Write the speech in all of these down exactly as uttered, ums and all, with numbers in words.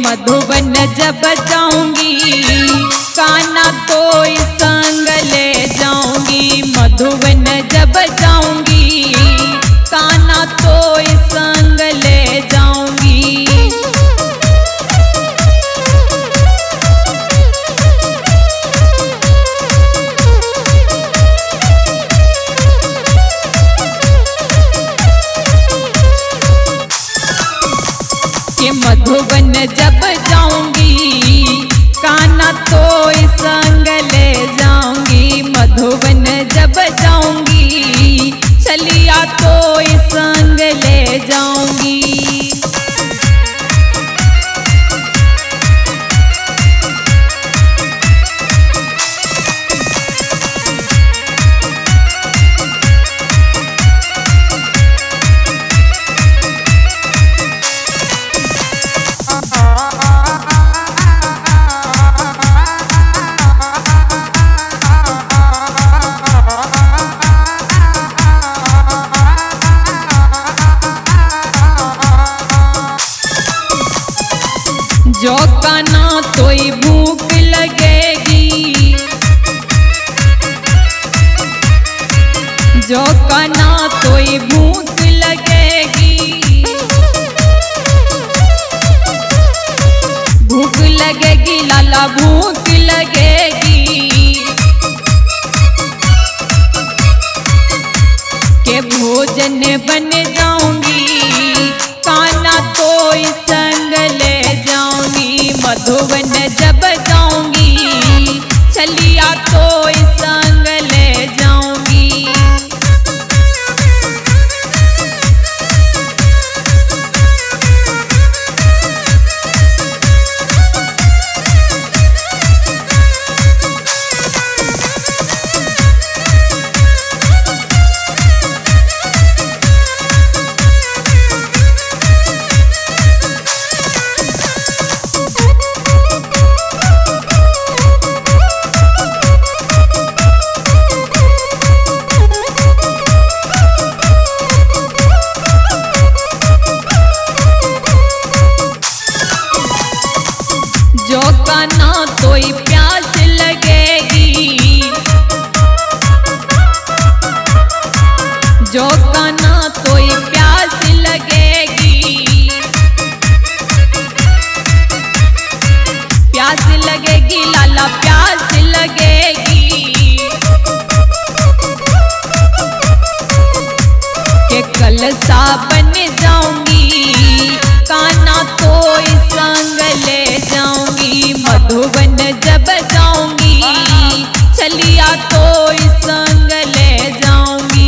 मधुबन जब जाऊंगी कान्हा तो संग ले जाऊंगी। मधुबन जब जाऊंगी कान्हा तो संग ले जाऊंगी। कि मधुबन जब जाऊंगी कान्हा तो संग ले जाऊंगी। मधुबन जब जाऊंगी चलिया तो संग ले जाऊंगी। जो कान्हा तोई भूख लगेगी, जो कान्हा तोई भूख लगेगी, भूख लगेगी लाला भूख लगेगी। के भोजन बन जाऊंगी कान्हा तो संग ले जाऊंगी। मधुबन जब जाऊंगी चलिया तो संग ले जाऊंगी। जो कान्हा तोई प्यास लगेगी, जो कान्हा तोई प्यास लगेगी, प्यास लगेगी लाला प्यास लगेगी। के कलसा बन जाऊंगी कान्हा तो संग ले जाऊंगी। मधुबन जब जाऊंगी चलिया तो संग ले जाऊंगी।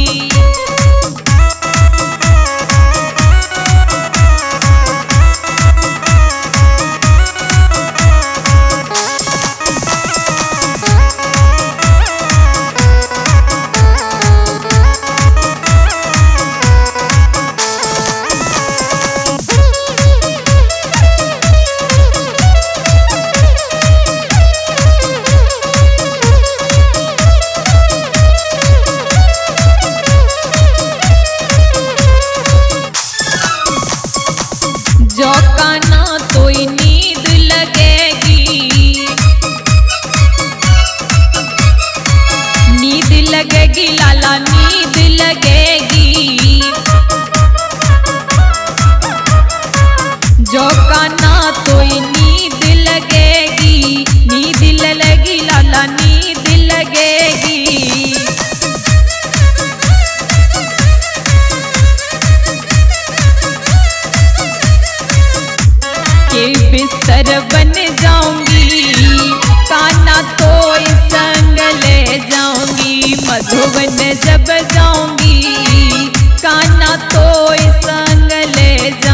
जो कान्हा तोई नींद लगेगी, नींद लगेगी लाला नींद लगेगी। जो कान्हा तोई नींद लगेगी, नींद लगेगी लाला नींद लगेगी। के बिस्तर बन जाऊंगी कान्हा तो संग ले जाऊंगी। मधुबन जब जाऊंगी कान्हा तो संग ले जाऊंगी।